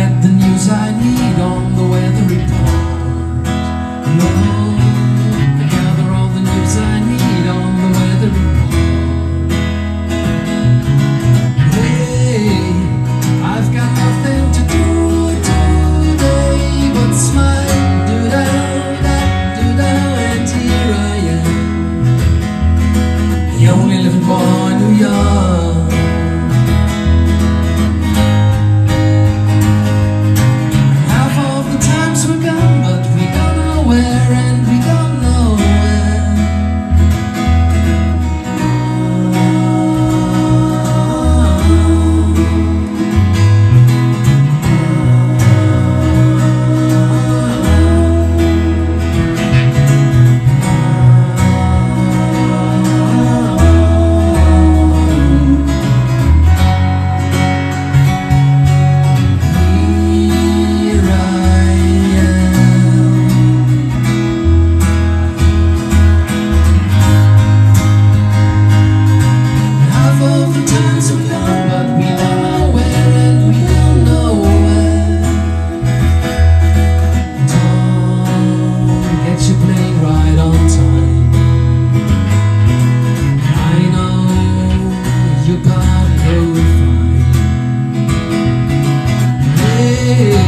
get the news I need on the weather report. No, I gather all the news I need on the weather report. Hey, I've got nothing to do today but smile, do-da-da, and here I am, the only living boy in New York. Hey,